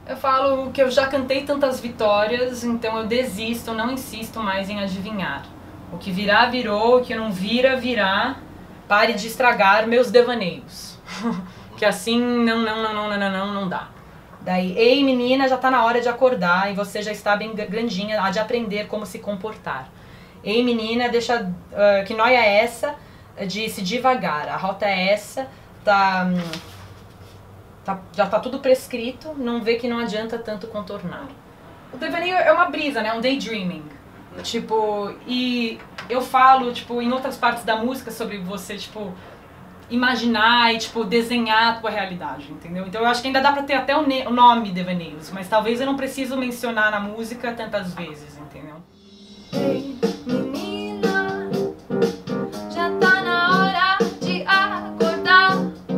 Eu falo que eu já cantei tantas vitórias, então eu desisto, eu não insisto mais em adivinhar. O que virá, virou, o que não vira, virá. Pare de estragar meus devaneios. Que assim não dá. Daí, ei menina, já tá na hora de acordar e você já está bem grandinha, há de aprender como se comportar. Ei menina, deixa, que nóia é essa? Disse devagar, a rota é essa, já tá tudo prescrito, não vê que não adianta tanto contornar. O devaneio é uma brisa, né? Um daydreaming. Tipo, e eu falo, tipo, em outras partes da música sobre você, tipo, imaginar e, tipo, desenhar a tua realidade, entendeu? Então eu acho que ainda dá pra ter até o nome devaneios, mas talvez eu não preciso mencionar na música tantas vezes, entendeu? Ei, menina, já tá na hora de acordar.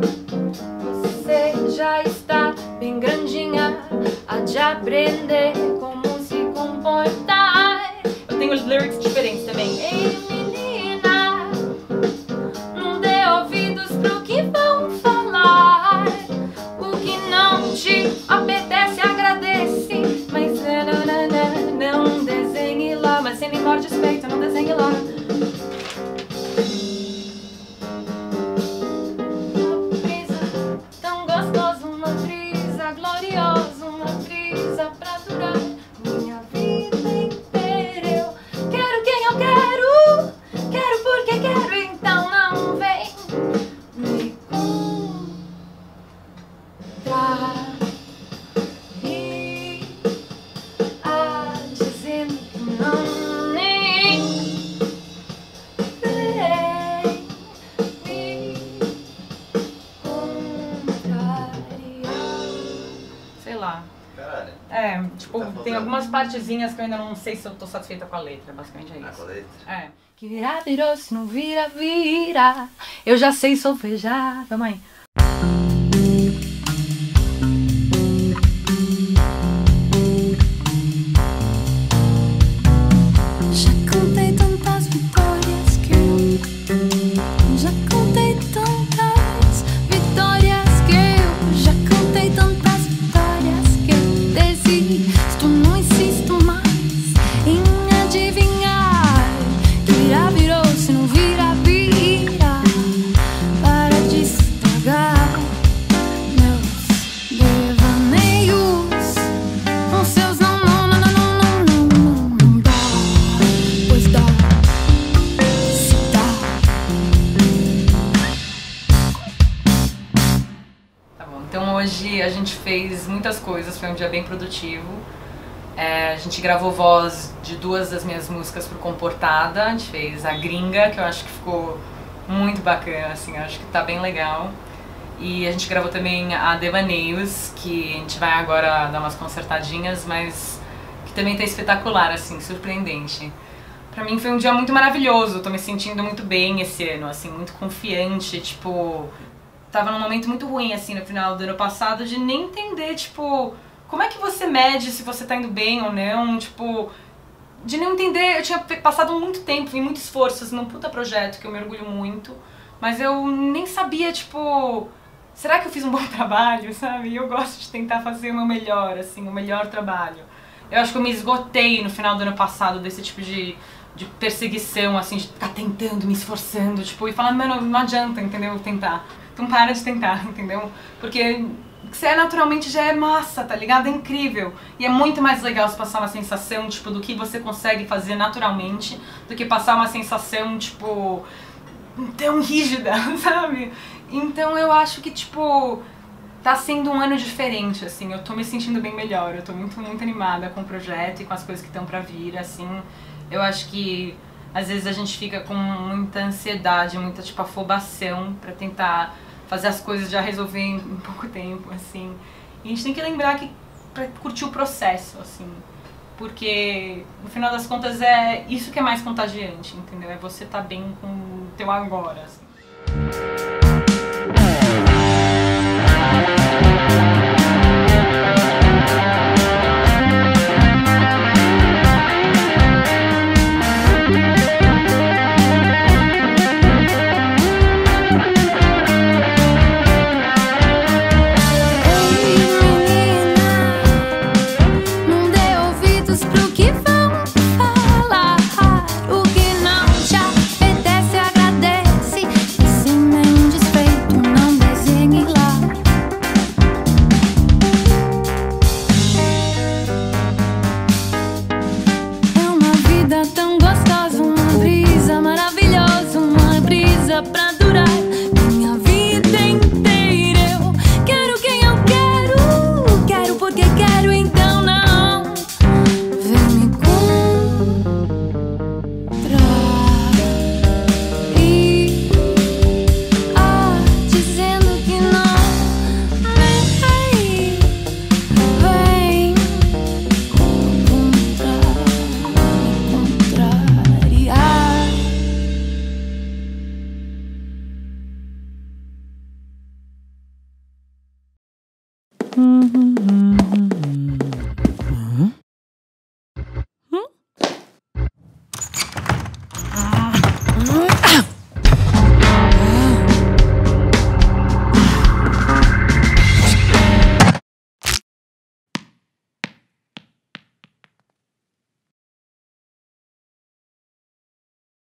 Você já está bem grandinha, há de aprender como se comportar. Eu tenho lyrics diferentes também. Ei, menina, não dê ouvidos pro que vão falar. O que não te apetece, agradece. Mas não desenhe lá. Mas sem nem morde os peitos, não desenhe lá. Uma brisa tão gostosa, uma brisa gloriosa, uma brisa pra durar minha vida inteira. Eu quero quem eu quero porque quero, então não vem me contrair, dizendo que não nem vem me contrariar. Sei lá. Caralho. É, tipo, Tá tem fazendo. algumas partezinhas que eu ainda não sei se eu tô satisfeita com a letra, basicamente é Ah, isso. com a letra. É. Que virar, virou, se não vira, vira. Eu já sei solfejar, mãe. Já contei tantas vitórias que eu já contei tantas vitórias que eu já contei tantas vitórias que eu desisto, não insisto mais em adivinhar. Que virar, virou, se não vira, vira. Para de estragar meus devaneios com seus não dá, pois dá, se dá. Tá bom, então hoje a gente fez muitas coisas, foi um dia bem produtivo. A gente gravou voz de 2 das minhas músicas pro Comportada, a gente fez a Gringa, que eu acho que ficou muito bacana, assim, eu acho que tá bem legal. E a gente gravou também a Devaneios, que a gente vai agora dar umas consertadinhas, mas que também tá espetacular, assim, surpreendente. Pra mim foi um dia muito maravilhoso, tô me sentindo muito bem esse ano, assim, muito confiante, tipo... Tava num momento muito ruim, assim, no final do ano passado, de nem entender, tipo... Como é que você mede se você tá indo bem ou não, tipo... De não entender, eu tinha passado muito tempo e muito esforço, assim, num puta projeto que eu me orgulho muito, mas eu nem sabia, tipo... Será que eu fiz um bom trabalho, sabe? E eu gosto de tentar fazer o meu melhor, assim, o melhor trabalho. Eu acho que eu me esgotei no final do ano passado desse tipo de perseguição, assim, de ficar tentando, me esforçando, tipo, e falar, mano, não adianta, entendeu? Tentar. Então para de tentar, entendeu? Porque você naturalmente já é massa, tá ligado? É incrível. E é muito mais legal você passar uma sensação, tipo, do que você consegue fazer naturalmente, do que passar uma sensação, tipo, tão rígida, sabe? Então eu acho que, tipo, tá sendo um ano diferente, assim, eu tô me sentindo bem melhor, eu tô muito animada com o projeto e com as coisas que estão pra vir, assim. Eu acho que às vezes a gente fica com muita ansiedade, muita, tipo, afobação pra tentar fazer as coisas já resolver em pouco tempo, assim. E a gente tem que lembrar que pra curtir o processo, assim, porque no final das contas é isso que é mais contagiante, entendeu? É você tá bem com o teu agora, assim. Uhum.